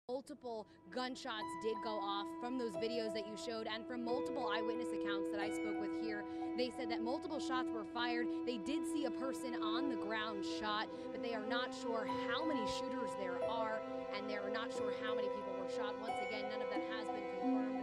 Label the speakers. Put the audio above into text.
Speaker 1: Multiple gunshots did go off from those videos that you showed, and from multiple eyewitness accounts that I spoke with here. They said that multiple shots were fired. They did see a person on the ground shot, but they are not sure how many shooters there are, and they are not sure how many people were shot. Once again, none of that has been confirmed.